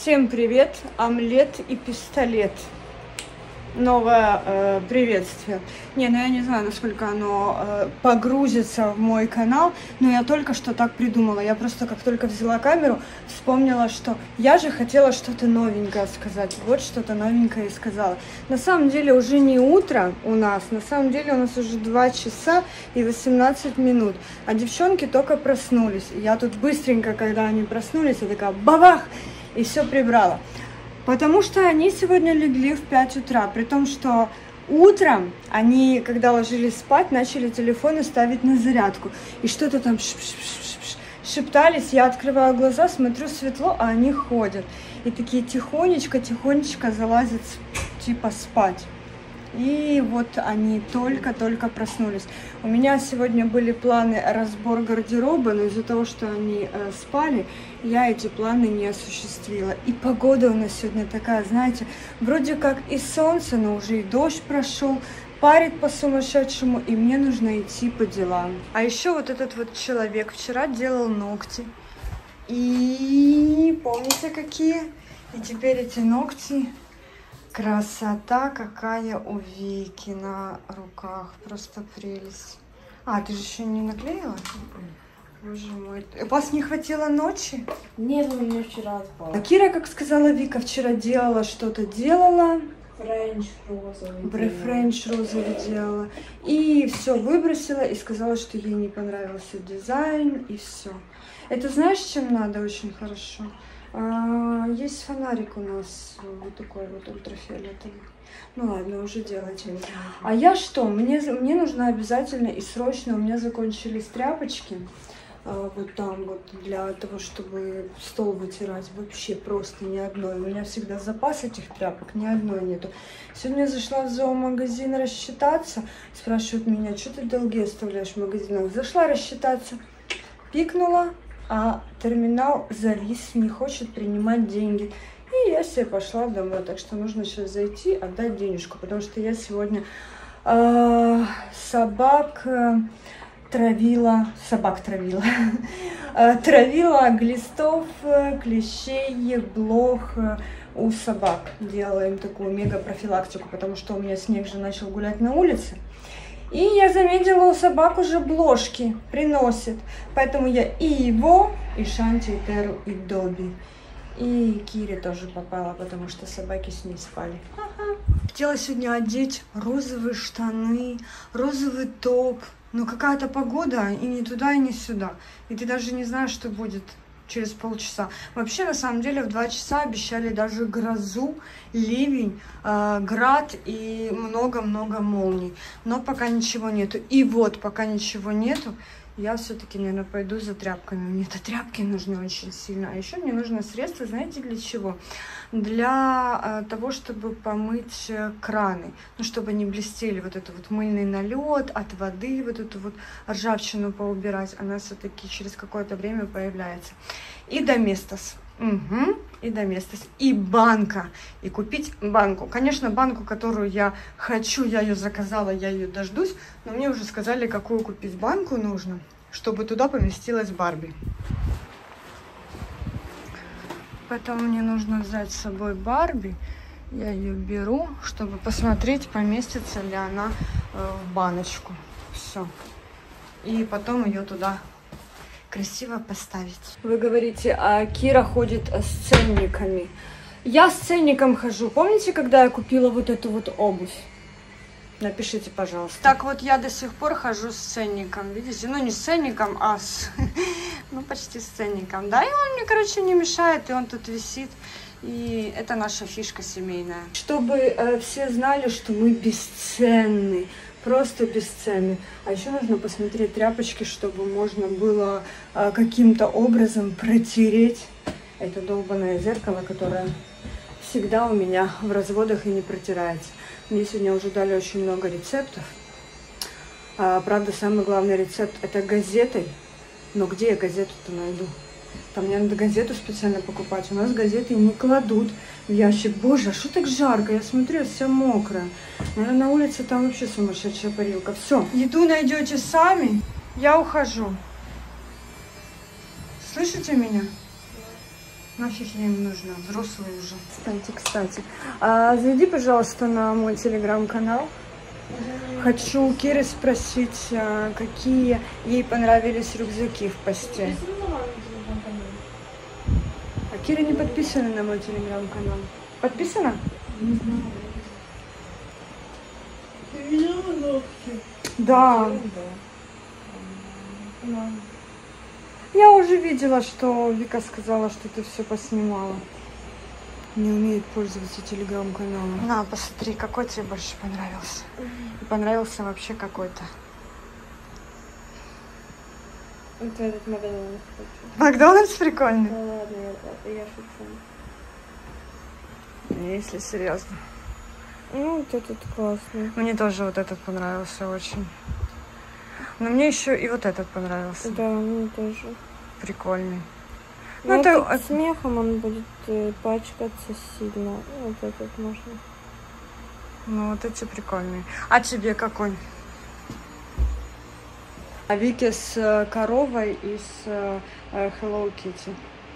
Всем привет, омлет и пистолет. Новое приветствие. Я не знаю, насколько оно погрузится в мой канал, но я только что так придумала. Я просто как только взяла камеру, вспомнила, что я же хотела что-то новенькое сказать. Вот что-то новенькое и сказала. На самом деле уже не утро у нас, на самом деле у нас уже 2 часа и 18 минут. А девчонки только проснулись. И я тут быстренько, когда они проснулись, я такая бабах! И все прибрала. Потому что они сегодня легли в 5 утра, при том, что утром они, когда ложились спать, начали телефоны ставить на зарядку. И что-то там шептались, я открываю глаза, смотрю, светло, а они ходят. И такие тихонечко залазят, типа, спать. И вот они только-только проснулись. У меня сегодня были планы разбор гардероба, но из-за того, что они спали, я эти планы не осуществила. И погода у нас сегодня такая, знаете, вроде как и солнце, но уже и дождь прошел, парит по-сумасшедшему, и мне нужно идти по делам. А еще вот этот вот человек вчера делал ногти. И помните какие? И теперь эти ногти... Красота какая у Вики на руках, просто прелесть. А, ты же еще не наклеила? Боже мой. У вас не хватило ночи? Нет, у меня вчера спала. А Кира, как сказала Вика, вчера делала что-то, делала. Френч розовый. Френч розовый делала. И все выбросила и сказала, что ей не понравился дизайн, и все. Это знаешь, чем надо очень хорошо? Есть фонарик у нас, вот такой вот ультрафиолетовый. Ну ладно, уже делайте. А я что? Мне нужно обязательно и срочно, у меня закончились тряпочки. Вот там вот для того, чтобы стол вытирать. Вообще просто ни одной. У меня всегда запас этих тряпок, ни одной нету. Сегодня я зашла в зоомагазин рассчитаться. Спрашивают меня, что ты долги оставляешь в магазинах? Зашла рассчитаться, пикнула. А терминал завис, не хочет принимать деньги. И я себе пошла домой. Так что нужно сейчас зайти, отдать денежку. Потому что я сегодня собак травила. Травила глистов, клещей, блох у собак. Делала им такую мега-профилактику. Потому что у меня снег же начал гулять на улице. И я заметила, у собак уже блошки приносит. Поэтому я и его, и Шанти, и Теру, и Добби. И Кире тоже попала, потому что собаки с ней спали. Ага. Хотела сегодня одеть розовые штаны, розовый топ. Но какая-то погода и не туда, и не сюда. И ты даже не знаешь, что будет через полчаса. Вообще, на самом деле, в 2 часа обещали даже грозу, ливень, град и много-много молний. Но пока ничего нету. И вот, пока ничего нету, я все-таки, наверное, пойду за тряпками. Мне-то тряпки нужны очень сильно. А еще мне нужно средство, знаете, для чего? Для того, чтобы помыть краны. Ну, чтобы не блестели вот это вот мыльный налет от воды, вот эту вот ржавчину поубирать. Она все-таки через какое-то время появляется. И доместос. Угу, и доместос. И банка. И купить банку. Конечно, банку, которую я хочу, я ее заказала, я ее дождусь. Но мне уже сказали, какую купить банку нужно, чтобы туда поместилась Барби. Поэтому мне нужно взять с собой Барби. Я ее беру, чтобы посмотреть, поместится ли она в баночку. Все. И потом ее туда красиво поставить. Вы говорите, а Кира ходит с ценниками. Я с ценником хожу. Помните, когда я купила вот эту вот обувь? Напишите, пожалуйста. Так вот, я до сих пор хожу с ценником. Видите? Ну, не с ценником, а с... ну, почти с ценником. Да, и он мне, короче, не мешает. И он тут висит. И это наша фишка семейная. Чтобы все знали, что мы бесценны. Просто бесценны. А еще нужно посмотреть тряпочки, чтобы можно было каким-то образом протереть это долбанное зеркало, которое всегда у меня в разводах и не протирается. Мне сегодня уже дали очень много рецептов. Правда, самый главный рецепт это газетой. Но где я газету-то найду? Там мне надо газету специально покупать. У нас газеты не кладут в ящик. Боже, а что так жарко? Я смотрю, я вся мокрая. Наверное, на улице там вообще сумасшедшая парилка. Все, еду найдете сами. Я ухожу. Слышите меня? Нафиг я им нужна, взрослые уже. Кстати, зайди, пожалуйста, на мой телеграм-канал. Хочу у Киры спросить, какие ей понравились рюкзаки в посте. А Кира не подписана на мой телеграм-канал. Подписана? Не знаю. Ты видела ногти? Да. Я уже видела, что Вика сказала, что ты все поснимала. Не умеет пользоваться телеграм-каналом. На, посмотри, какой тебе больше понравился. И понравился вообще какой-то. Это этот Макдональдс. Макдональдс прикольный? Ну ладно, я шучу. Если серьезно. Ну, вот этот классный. Мне тоже вот этот понравился очень. Но мне еще и вот этот понравился. Да, мне тоже. Прикольный. Ну, Ну, это смехом он будет пачкаться сильно. Вот этот можно. Ну, вот эти прикольные. А тебе какой? А Вике с коровой и с Hello Kitty.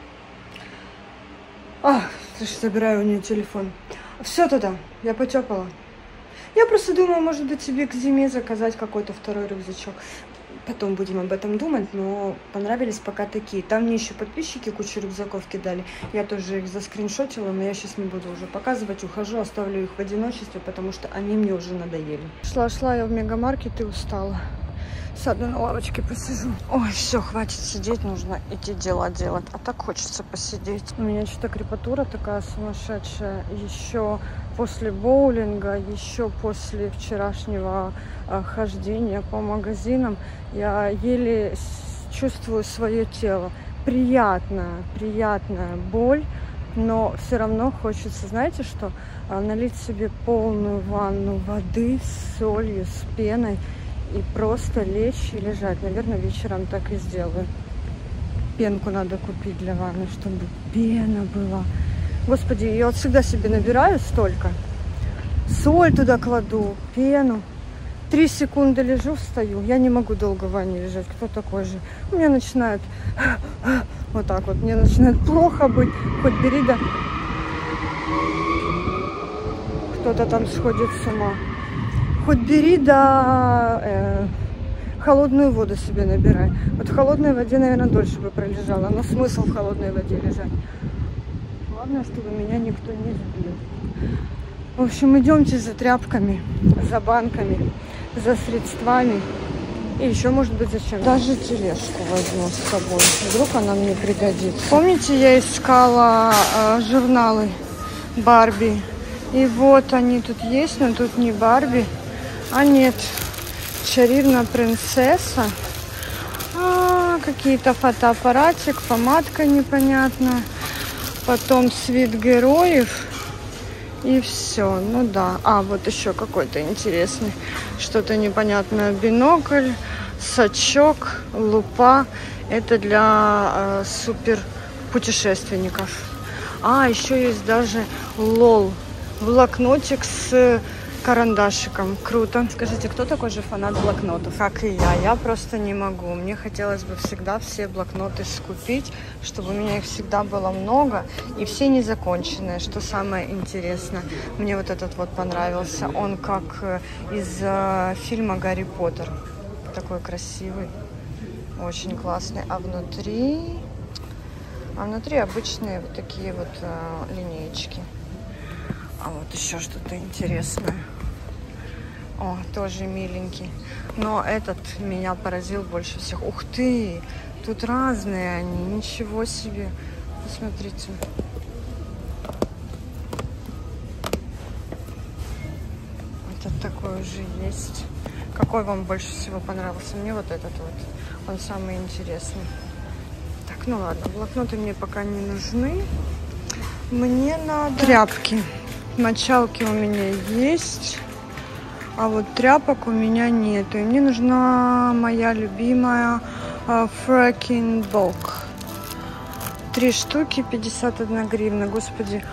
Слушай, забираю у нее телефон. Все туда, я потепала. Я просто думала, может быть, себе к зиме заказать какой-то второй рюкзачок. Потом будем об этом думать, но понравились пока такие. Там мне еще подписчики кучу рюкзаков кидали. Я тоже их заскриншотила, но я сейчас не буду уже показывать. Ухожу, оставлю их в одиночестве, потому что они мне уже надоели. Шла я в мегамаркет и устала. Сяду на лавочке, посижу. Ой, все, хватит сидеть, нужно идти дела делать. А так хочется посидеть. У меня что-то крепатура такая сумасшедшая. Еще после боулинга, еще после вчерашнего хождения по магазинам я еле чувствую свое тело. Приятная боль, но все равно хочется, знаете что, налить себе полную ванну воды с солью, с пеной и просто лечь и лежать. Наверное, вечером так и сделаю. Пенку надо купить для ванны, чтобы пена была. Господи, я вот всегда себе набираю столько. Соль туда кладу, пену. 3 секунды лежу, встаю. Я не могу долго в ванне лежать. Кто такой же? У меня начинает вот так вот. Мне начинает плохо быть. Хоть бери да. Кто-то там сходит с ума. Хоть бери да холодную воду себе набирай. Вот в холодной воде, наверное, дольше бы пролежала. Но смысл в холодной воде лежать? Главное, чтобы меня никто не сбил. В общем, идемте за тряпками, за банками, за средствами. И еще, может быть, зачем? Даже тележку возьму с собой. Вдруг она мне пригодится. Помните, я искала журналы Барби? И вот они тут есть, но тут не Барби. А нет, Чарівна принцесса. Какие-то фотоаппаратик, помадка непонятная. Потом свит героев. И все. Ну да. Вот еще какой-то интересный. Что-то непонятное. Бинокль, сачок, лупа. Это для супер путешественников. Еще есть даже лол. Блокнотик с карандашиком. Круто. Скажите, кто такой же фанат блокнотов? Как и я. Я просто не могу. Мне хотелось бы всегда все блокноты скупить, чтобы у меня их всегда было много и все незаконченные. Что самое интересное. Мне вот этот вот понравился. Он как из фильма «Гарри Поттер». Такой красивый. Очень классный. А внутри обычные вот такие вот линеечки. А вот еще что-то интересное. Тоже миленький. Но этот меня поразил больше всех. Ух ты! Тут разные они. Ничего себе. Посмотрите. Этот такой уже есть. Какой вам больше всего понравился? Мне вот этот вот. Он самый интересный. Так, ну ладно. Блокноты мне пока не нужны. Мне надо тряпки. Мочалки у меня есть, а вот тряпок у меня нету. И мне нужна моя любимая Fracking Bog. 3 штуки, 51 гривна. Господи.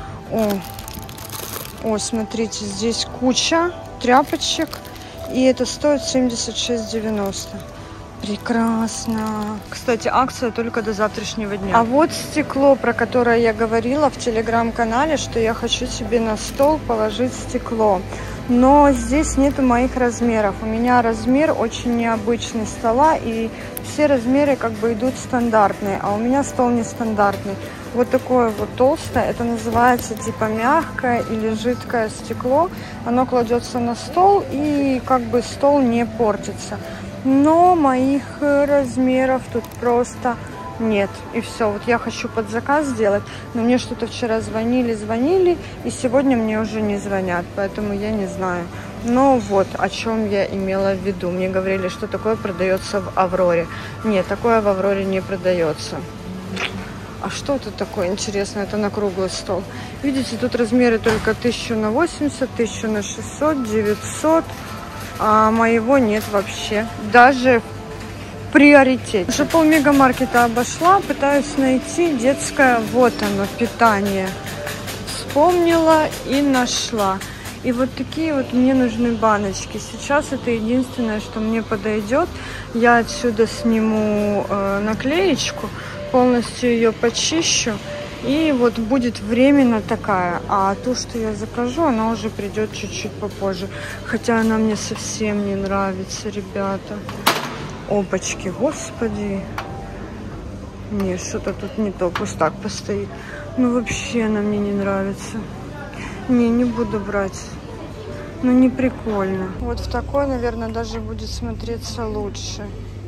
Смотрите, здесь куча тряпочек. И это стоит 76,90. Прекрасно. Кстати, акция только до завтрашнего дня. А вот стекло, про которое я говорила в телеграм-канале, что я хочу себе на стол положить стекло. Но здесь нету моих размеров. У меня размер очень необычный стола, и все размеры как бы идут стандартные, а у меня стол нестандартный. Вот такое вот толстое, это называется типа мягкое или жидкое стекло. Оно кладется на стол, и как бы стол не портится. Но моих размеров тут просто нет. И все. Вот я хочу под заказ сделать, но мне что-то вчера звонили, и сегодня мне уже не звонят, поэтому я не знаю. Но вот о чем я имела в виду. Мне говорили, что такое продается в Авроре. Нет, такое в Авроре не продается. А что это такое интересное? Это на круглый стол. Видите, тут размеры только 1000 на 80, 1000 на 600, 900. А моего нет вообще. Даже в приоритете. Уже полмегамаркета обошла. Пытаюсь найти детское, вот оно, питание. Вспомнила и нашла. И вот такие вот мне нужны баночки. Сейчас это единственное, что мне подойдет. Я отсюда сниму наклеечку, полностью ее почищу. И вот будет временно такая. А то, что я закажу, она уже придет чуть-чуть попозже. Хотя она мне совсем не нравится, ребята. Опачки, господи. Не, что-то тут не то. Пусть так постоит. Ну вообще она мне не нравится. Не буду брать. Ну не прикольно. Вот в такой, наверное, даже будет смотреться лучше.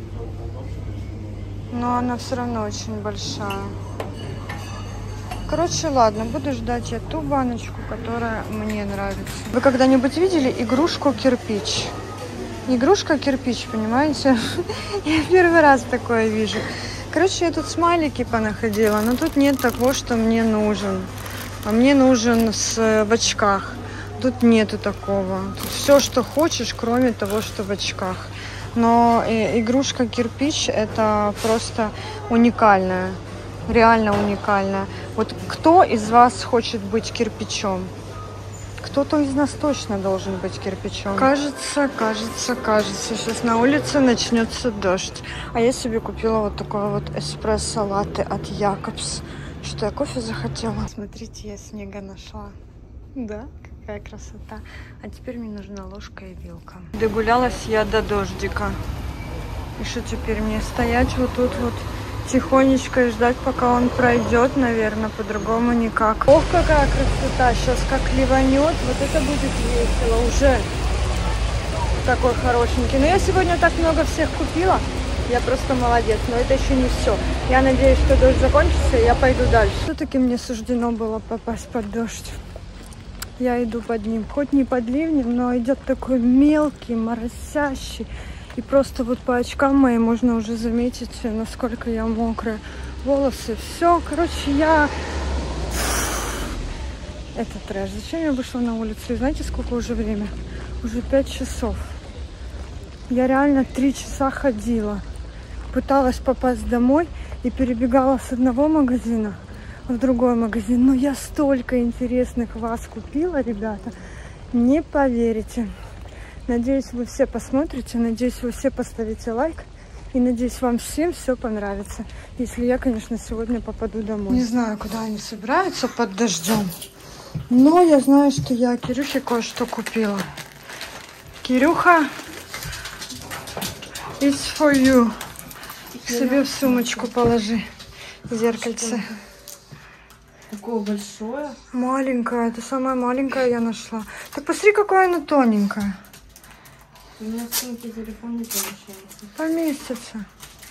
Но она все равно очень большая. Короче, ладно, буду ждать я ту баночку, которая мне нравится. Вы когда-нибудь видели игрушку кирпич? Игрушка кирпич, понимаете? Я первый раз такое вижу. Короче, я тут смайлики понаходила, но тут нет того, что мне нужен. А мне нужен в очках. Тут нету такого. Тут все, что хочешь, кроме того, что в очках. Но игрушка кирпич это просто уникальная. Реально уникальная. Вот кто из вас хочет быть кирпичом? Кто-то из нас точно должен быть кирпичом. Кажется. Сейчас на улице начнется дождь. А я себе купила вот такое вот эспрессо-латте от Якобс. Что я кофе захотела. Смотрите, я снега нашла. Да, какая красота. А теперь мне нужна ложка и вилка. Догулялась я до дождика. И что теперь мне стоять вот тут вот тихонечко и ждать, пока он пройдет, наверное, по-другому никак. Ох, какая красота! Сейчас как ливанет, вот это будет весело уже. Такой хорошенький. Но я сегодня так много всех купила. Я просто молодец, но это еще не все. Я надеюсь, что дождь закончится, и я пойду дальше. Все-таки мне суждено было попасть под дождь. Я иду под ним. Хоть не под ливнем, но идет такой мелкий, моросящий. И просто вот по очкам моим можно уже заметить, насколько я мокрая. Волосы, все. Короче, я... Это трэш. Зачем я вышла на улицу? И знаете, сколько уже время? Уже 5 часов. Я реально 3 часа ходила. Пыталась попасть домой и перебегала с одного магазина в другой магазин. Но я столько интересных вас купила, ребята. Не поверите. Надеюсь, вы все посмотрите. Надеюсь, вы все поставите лайк. И надеюсь, вам всем все понравится. Если я, конечно, сегодня попаду домой. Не знаю, куда они собираются под дождем. Но я знаю, что я Кирюхе кое-что купила. Кирюха, it's for you. Себе в сумочку положи зеркальце. Такое большое. Маленькое. Это самое маленькое я нашла. Так посмотри, какое оно тоненькое. У меня в сумке телефон не помещается. Поместится.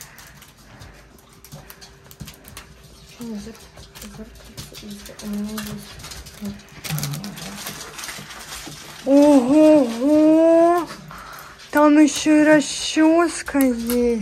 Ого! Там еще и расческа есть.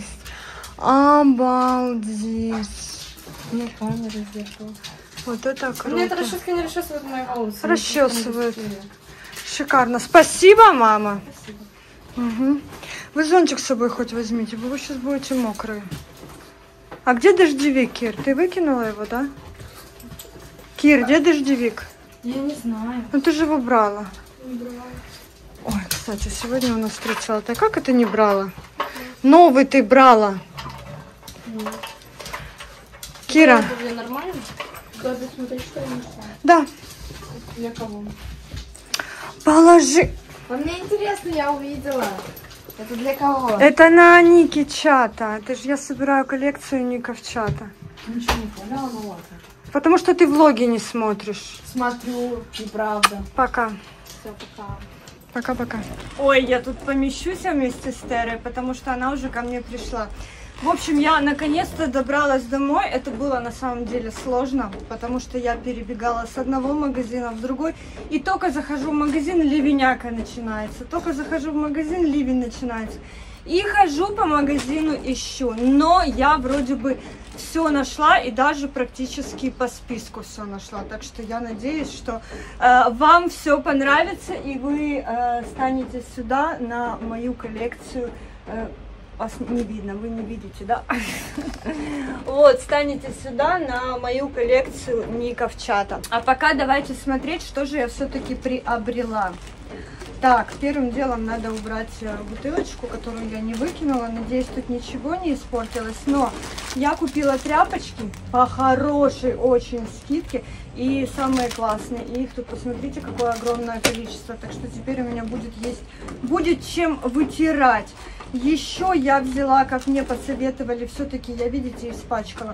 Обалдеть. У меня камера зеркало. Вот это круто. У меня эта расческа не расчесывает мои волосы. Расчесывает. Шикарно. Спасибо, мама. Спасибо. Угу. Вы зонтик с собой хоть возьмите, вы сейчас будете мокрые. А где дождевик, Кир? Ты выкинула его, да? Кир, где дождевик? Я не знаю. Ну ты же его брала. Не брала. Ой, кстати, сегодня у нас 30-е. Как это не брала? Новый ты брала. Кира. Это нормально? Надо смотреть, что я нашла. Да. Для кого? Положи. А мне интересно, я увидела. Это для кого? Это на Ники чата. Это же я собираю коллекцию Ников чата. Ничего не поняла, ну ладно. Потому что ты влоги не смотришь. Смотрю, неправда. Пока. Все, пока. Пока-пока. Ой, я тут помещусь вместе с Терой, потому что она уже ко мне пришла. В общем, я наконец-то добралась домой. Это было на самом деле сложно, потому что я перебегала с одного магазина в другой. И только захожу в магазин, ливеняка начинается. Только захожу в магазин, ливень начинается. И хожу по магазину, ищу. Но я вроде бы все нашла и даже практически по списку все нашла. Так что я надеюсь, что вам все понравится и вы станете сюда на мою коллекцию. Вас не видно, вы не видите, да? Вот, станете сюда на мою коллекцию Ников чата. А пока давайте смотреть, что же я все-таки приобрела. Так, первым делом надо убрать бутылочку, которую я не выкинула. Надеюсь, тут ничего не испортилось. Но я купила тряпочки по хорошей очень скидке. И самые классные. И их тут, посмотрите, какое огромное количество. Так что теперь у меня будет чем вытирать. Еще я взяла, как мне посоветовали, все-таки я, видите, испачкала.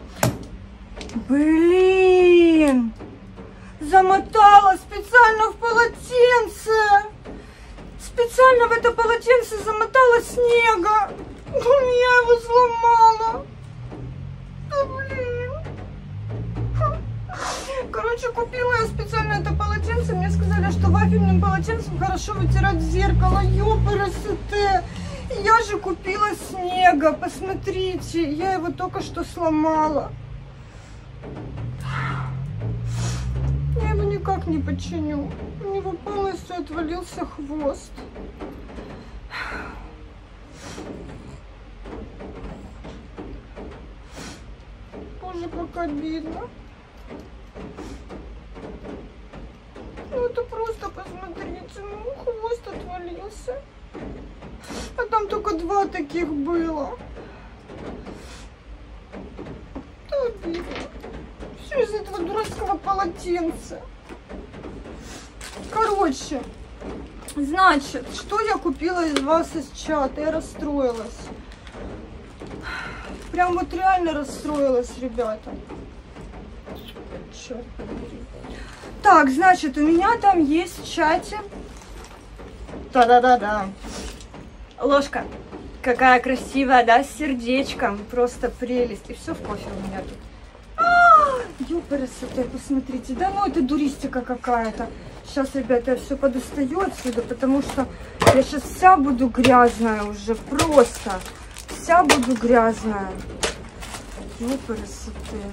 Блин! Замотала специально в полотенце. Специально в это полотенце замотала снега. Я его сломала. Да блин. Короче, купила я специально это полотенце. Мне сказали, что вафельным полотенцем хорошо вытирать зеркало. Ёпарасоте. Я же купила снега. Посмотрите, я его только что сломала. Я его никак не починю. У него полностью отвалился хвост. Боже, как обидно. Ну это просто, посмотрите, ну хвост отвалился. А там только 2 таких было. Это обидно. Все из этого дурацкого полотенца. Короче, значит, что я купила из вас из чата? Я расстроилась. Прям вот реально расстроилась, ребята. Черт побери. Так, значит, у меня там есть в чате. Да-да-да-да. Ложка. Какая красивая, да, с сердечком. Просто прелесть. И все в кофе у меня тут. Ёпарасоте, посмотрите. Да ну это дуристика какая-то. Сейчас, ребята, я все подостаю отсюда, потому что я сейчас вся буду грязная уже. Просто. Вся буду грязная. Ёпарасоте.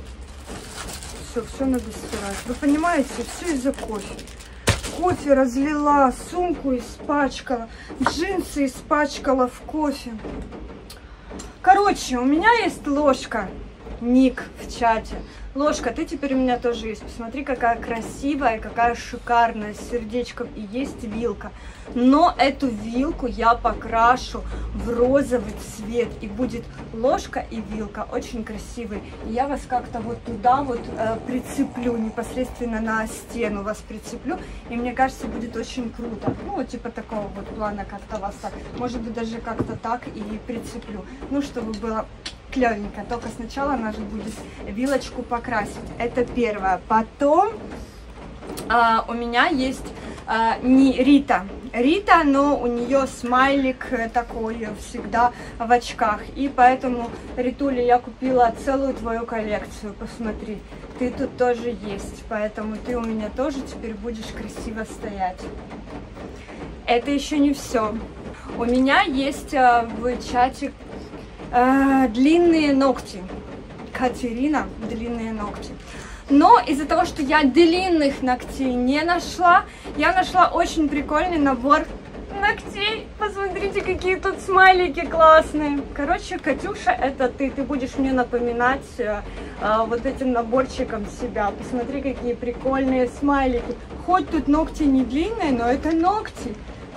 Все надо стирать. Вы понимаете, все из-за кофе. Кофе разлила, сумку испачкала, джинсы испачкала в кофе. Короче, у меня есть ложка, ник в чате. Ложка, ты теперь у меня тоже есть. Посмотри, какая красивая, какая шикарная, с сердечком. И есть вилка. Но эту вилку я покрашу в розовый цвет. И будет ложка и вилка очень красивые. И я вас как-то вот туда вот прицеплю, непосредственно на стену вас прицеплю. И мне кажется, будет очень круто. Ну, вот типа такого вот плана как-то вас так. Может быть, даже как-то так и прицеплю. Ну, чтобы было клевенько. Только сначала надо будет вилочку покрасить. Это первое. Потом у меня есть не Рита. Рита, но у нее смайлик такой всегда в очках. И поэтому, Ритуля, я купила целую твою коллекцию. Посмотри, ты тут тоже есть. Поэтому ты у меня тоже теперь будешь красиво стоять. Это еще не все. У меня есть в чате длинные ногти. Катерина, длинные ногти. Но из-за того, что я длинных ногтей не нашла, я нашла очень прикольный набор ногтей. Посмотрите, какие тут смайлики классные. Короче, Катюша, это ты. Ты будешь мне напоминать вот этим наборчиком себя. Посмотри, какие прикольные смайлики. Хоть тут ногти не длинные, но это ногти.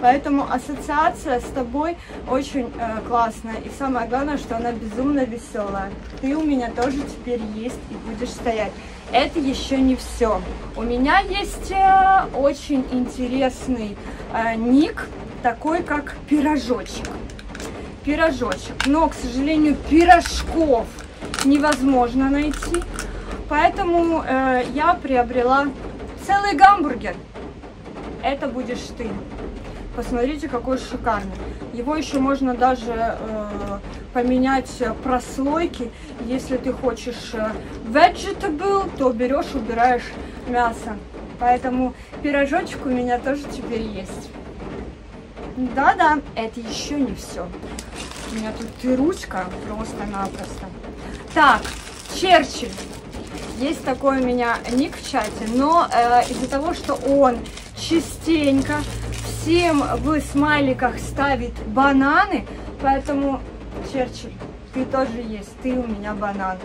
Поэтому ассоциация с тобой очень классная. И самое главное, что она безумно веселая. Ты у меня тоже теперь есть и будешь стоять. Это еще не все. У меня есть очень интересный ник, такой как пирожочек. Пирожочек. Но, к сожалению, пирожков невозможно найти. Поэтому я приобрела целый гамбургер. Это будешь ты. Посмотрите, какой шикарный. Его еще можно даже поменять прослойки. Если ты хочешь vegetable, то берешь, убираешь мясо. Поэтому пирожочек у меня тоже теперь есть. Да-да, это еще не все. У меня тут и ручка просто-напросто. Так, Черчилль. Есть такой у меня ник в чате, но из-за того, что он частенько всем в смайликах ставит бананы, поэтому, Черчилль, ты тоже есть, ты у меня банан.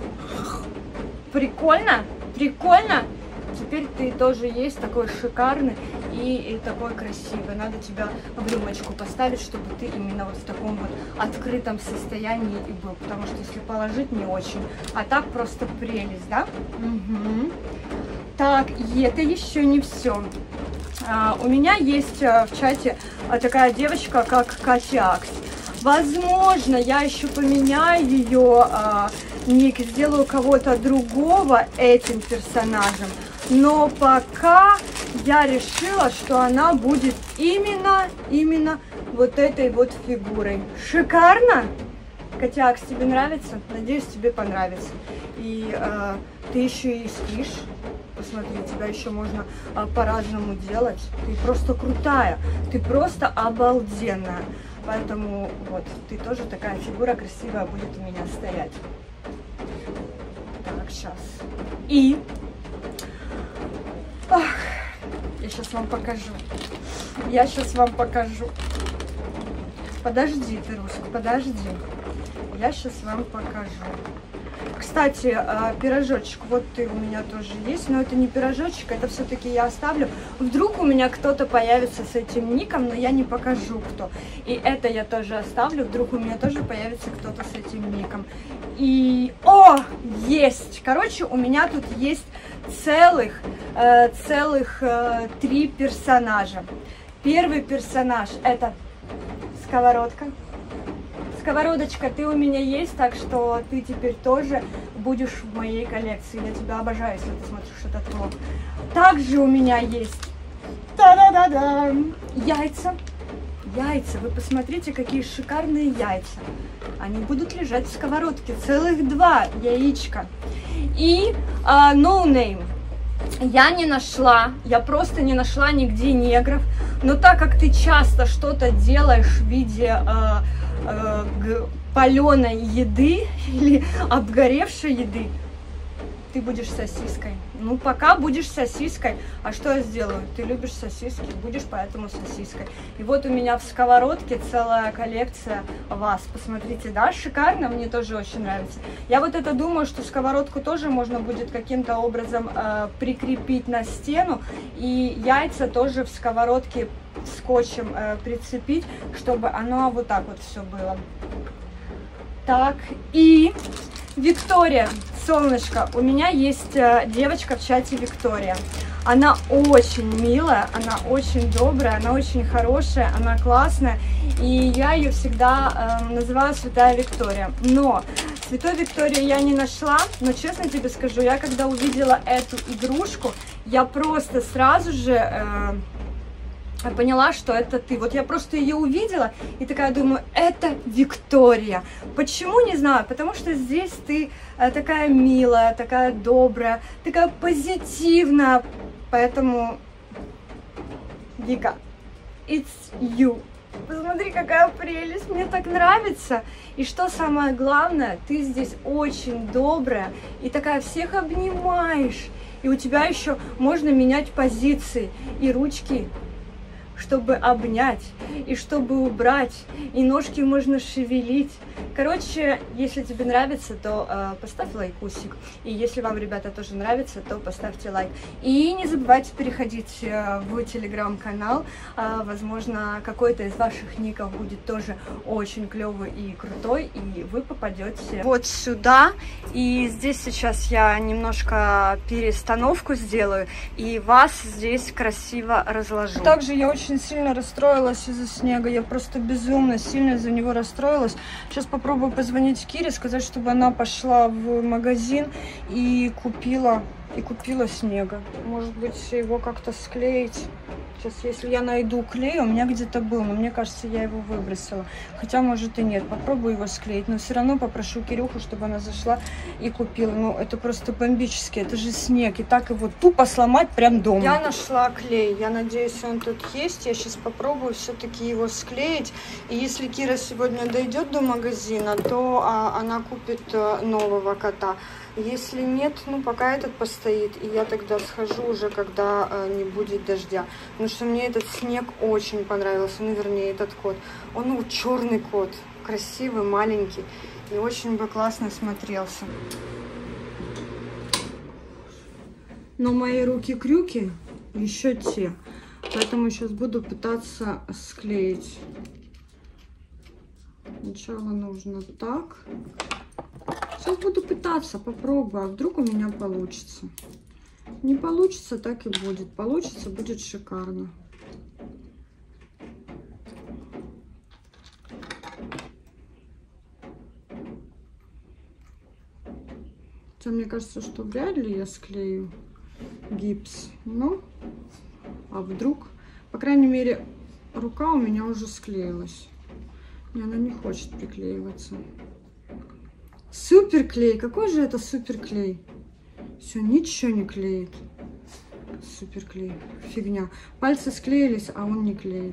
Прикольно? Прикольно? Теперь ты тоже есть, такой шикарный и такой красивый. Надо тебя в рюмочку поставить, чтобы ты именно вот в таком вот открытом состоянии и был. Потому что если положить, не очень. А так просто прелесть, да? Угу. Так, и это еще не все. У меня есть в чате такая девочка, как Катя Акс. Возможно, я еще поменяю ее ник, сделаю кого-то другого этим персонажем. Но пока я решила, что она будет именно вот этой вот фигурой. Шикарно? Катя Акс, тебе нравится? Надеюсь, тебе понравится. И ты еще и спишь. Посмотри, тебя еще можно по-разному делать. Ты просто крутая, ты просто обалденная. Поэтому вот, ты тоже такая фигура красивая будет у меня стоять. Так, сейчас. И... Ах, я сейчас вам покажу. Я сейчас вам покажу. Подожди, ты, Руська, подожди. Я сейчас вам покажу. Кстати, пирожочек, вот ты у меня тоже есть, но это не пирожочек, это все-таки я оставлю. Вдруг у меня кто-то появится с этим ником, но я не покажу, кто. И это я тоже оставлю, вдруг у меня тоже появится кто-то с этим ником. И... О, есть! Короче, у меня тут есть целых 3 персонажа. Первый персонаж — это сковородка. Сковородочка, ты у меня есть, так что ты теперь тоже будешь в моей коллекции. Я тебя обожаю, если ты смотришь этот влог. Также у меня есть та-да-да-да, яйца. Яйца, вы посмотрите, какие шикарные яйца. Они будут лежать в сковородке. Целых 2 яичка. И no name. Я не нашла, я просто не нашла нигде негров. Но так как ты часто что-то делаешь в виде паленой еды или обгоревшей еды, ты будешь сосиской. Ну, пока будешь сосиской. А что я сделаю? Ты любишь сосиски, будешь поэтому сосиской. И вот у меня в сковородке целая коллекция вас. Посмотрите, да, шикарно, мне тоже очень нравится. Я вот это думаю, что сковородку тоже можно будет каким-то образом прикрепить на стену. И яйца тоже в сковородке скотчем прицепить, чтобы оно вот так вот все было. Так, и Виктория, солнышко, у меня есть девочка в чате Виктория. Она очень милая, она очень добрая, она очень хорошая, она классная. И я ее всегда называю Святая Виктория. Но Святой Виктории я не нашла, но честно тебе скажу, я когда увидела эту игрушку, я просто сразу же... поняла, что это ты. Вот я просто ее увидела и такая думаю, это Виктория. Почему, не знаю, потому что здесь ты такая милая, такая добрая, такая позитивная, поэтому Вика, it's you. Посмотри, какая прелесть, мне так нравится. И что самое главное, ты здесь очень добрая и такая всех обнимаешь. И у тебя еще можно менять позиции и ручки чтобы обнять, и чтобы убрать, и ножки можно шевелить. Короче, если тебе нравится, то поставь лайкусик. И если вам, ребята, тоже нравится, то поставьте лайк. И не забывайте переходить в телеграм-канал. Возможно, какой-то из ваших ников будет тоже очень клевый и крутой, и вы попадете вот сюда. И здесь сейчас я немножко перестановку сделаю, и вас здесь красиво разложу. Также я очень сильно расстроилась из-за снега. Я просто безумно сильно из-за него расстроилась. Сейчас попробую позвонить Кире, сказать, чтобы она пошла в магазин и купила снега. Может быть, его как-то склеить. Сейчас, если я найду клей, у меня где-то был, но мне кажется, я его выбросила. Хотя, может и нет. Попробую его склеить, но все равно попрошу Кирюху, чтобы она зашла и купила. Ну, это просто бомбически, это же снег. И так его тупо сломать прям дома. Я нашла клей. Я надеюсь, он тут есть. Я сейчас попробую все-таки его склеить. И если Кира сегодня дойдет до магазина, то она купит нового кота. Если нет, ну пока этот постоит, и я тогда схожу уже, когда не будет дождя. Потому что мне этот снег очень понравился, ну вернее этот кот. Он черный кот, красивый, маленький, и очень бы классно смотрелся. Но мои руки-крюки еще те, поэтому сейчас буду пытаться склеить. Сначала нужно так. Сейчас буду пытаться, попробую, а вдруг у меня получится. Не получится, так и будет. Получится, будет шикарно. Хотя мне кажется, что вряд ли я склею гипс. Но, а вдруг? По крайней мере, рука у меня уже склеилась. И она не хочет приклеиваться. Супер клей. Какой же это супер клей? Все, ничего не клеит. Супер клей. Фигня. Пальцы склеились, а он не клеит.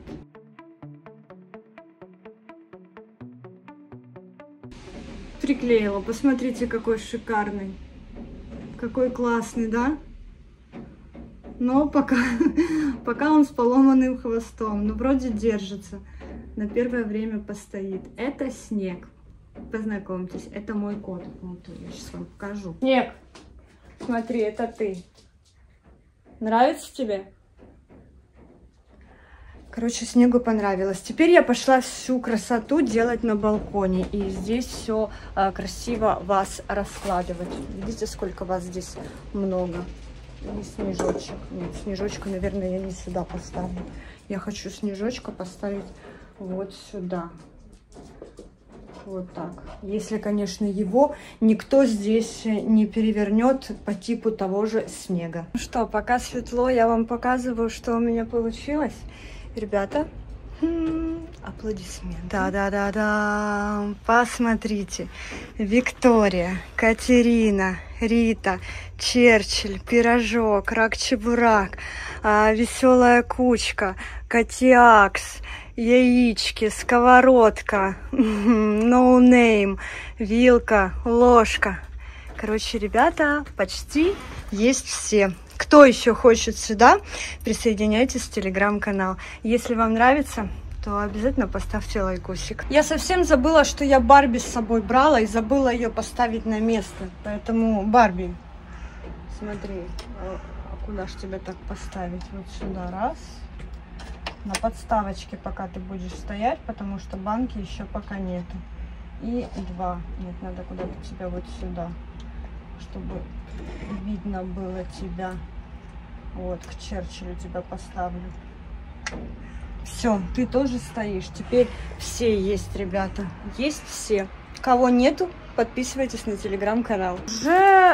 Приклеила. Посмотрите, какой шикарный. Какой классный, да? Но пока он с поломанным хвостом. Но вроде держится. На первое время постоит. Это снег. Познакомьтесь, это мой кот. Вот, я сейчас вам покажу. Снег, смотри, это ты. Нравится тебе? Короче, Снегу понравилось. Теперь я пошла всю красоту делать на балконе. И здесь все красиво вас раскладывать. Видите, сколько вас здесь много. И снежочек. Нет, снежочка, наверное, я не сюда поставлю. Я хочу снежочка поставить вот сюда. Вот так. Если, конечно, его никто здесь не перевернет по типу того же снега. Ну что, пока светло, я вам показываю, что у меня получилось. Ребята, аплодисменты. Да-да-да-да. Посмотрите. Виктория, Катерина, Рита, Черчилль, пирожок, рак-чебурак, веселая кучка, Катиакс, яички, сковородка, no name, вилка, ложка. Короче, ребята, почти есть все. Кто еще хочет сюда, присоединяйтесь в телеграм-канал. Если вам нравится, то обязательно поставьте лайкусик. Я совсем забыла, что я Барби с собой брала и забыла ее поставить на место. Поэтому, Барби, смотри, а куда ж тебя так поставить? Вот сюда, раз. На подставочке пока ты будешь стоять, потому что банки еще пока нету. И два. Нет, надо куда-то тебя вот сюда, чтобы видно было тебя. Вот, к Черчиллю тебя поставлю. Все, ты тоже стоишь. Теперь все есть, ребята. Есть все. Кого нету, подписывайтесь на телеграм-канал. Уже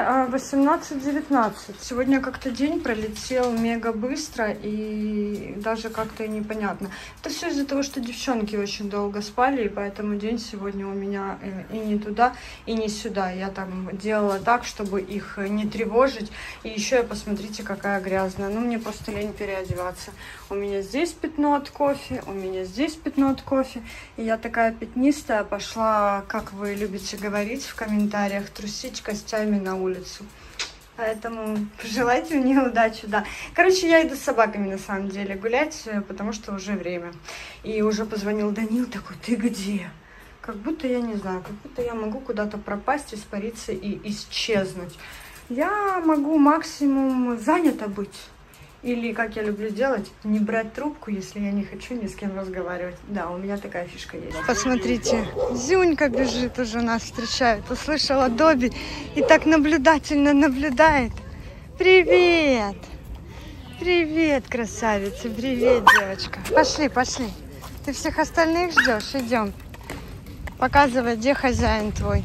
18:19. Сегодня как-то день пролетел мега быстро и даже как-то непонятно. Это все из-за того, что девчонки очень долго спали, и поэтому день сегодня у меня и не туда, и не сюда. Я там делала так, чтобы их не тревожить. И еще я, посмотрите, какая грязная. Ну, мне просто лень переодеваться. У меня здесь пятно от кофе, у меня здесь пятно от кофе. И я такая пятнистая пошла, как вы любите говорить в комментариях, трусить костями на улицу. Поэтому пожелайте мне удачи, да. Короче, я иду с собаками, на самом деле, гулять, потому что уже время. И уже позвонил Данил, такой, ты где? Как будто я не знаю, как будто я могу куда-то пропасть, испариться и исчезнуть. Я могу максимум занята быть. Или, как я люблю делать, не брать трубку, если я не хочу ни с кем разговаривать. Да, у меня такая фишка есть. Посмотрите, Зюнька бежит уже, нас встречает. Услышала Добби и так наблюдательно наблюдает. Привет! Привет, красавица, привет, девочка. Пошли, пошли. Ты всех остальных ждешь? Идем. Показывай, где хозяин твой.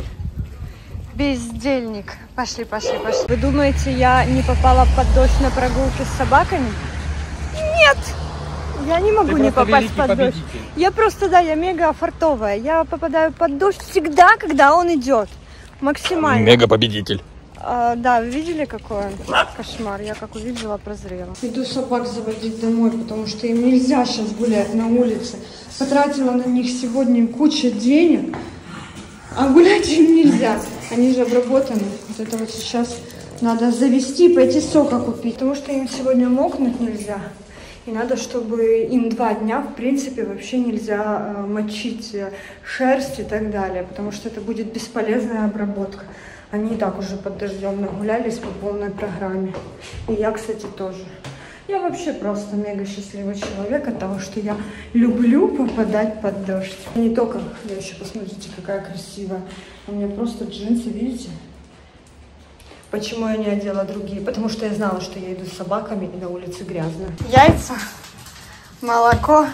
Бездельник. Пошли, пошли, пошли. Вы думаете, я не попала под дождь на прогулке с собаками? Нет! Я не могу не попасть под дождь. Я просто, да, я мега фартовая. Я попадаю под дождь всегда, когда он идет. Максимально. Мега победитель. Да, вы видели, какой он? Кошмар. Я как увидела, прозрела. Иду собак заводить домой, потому что им нельзя сейчас гулять на улице. Потратила на них сегодня кучу денег. А гулять им нельзя. Они же обработаны. Вот это вот сейчас надо завести, пойти сока купить. Потому что им сегодня мокнуть нельзя. И надо, чтобы им 2 дня, в принципе, вообще нельзя мочить шерсть и так далее. Потому что это будет бесполезная обработка. Они и так уже под дождем нагулялись по полной программе. И я, кстати, тоже. Я вообще просто мега счастливый человек от того, что я люблю попадать под дождь. Не только, я еще посмотрите, какая красивая. У меня просто джинсы, видите? Почему я не одела другие? Потому что я знала, что я иду с собаками и на улице грязно. Яйца, молоко,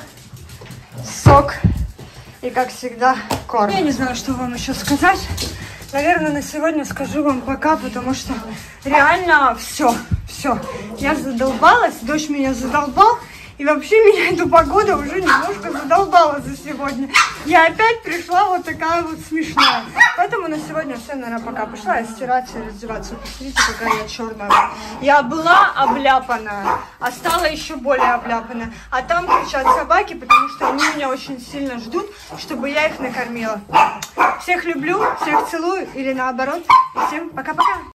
сок и, как всегда, корм. Я не знаю, что вам еще сказать. Наверное, на сегодня скажу вам пока, потому что реально все. Я задолбалась, дождь меня задолбал, и вообще меня эта погода уже немножко задолбала за сегодня. Я опять пришла вот такая вот смешная. Поэтому на сегодня все, наверное, пока. Пошла я стираться и раздеваться. Посмотрите, какая я черная. Я была обляпанная, а стала еще более обляпанная. А там кричат собаки, потому что они меня очень сильно ждут, чтобы я их накормила. Всех люблю, всех целую, или наоборот. И всем пока-пока.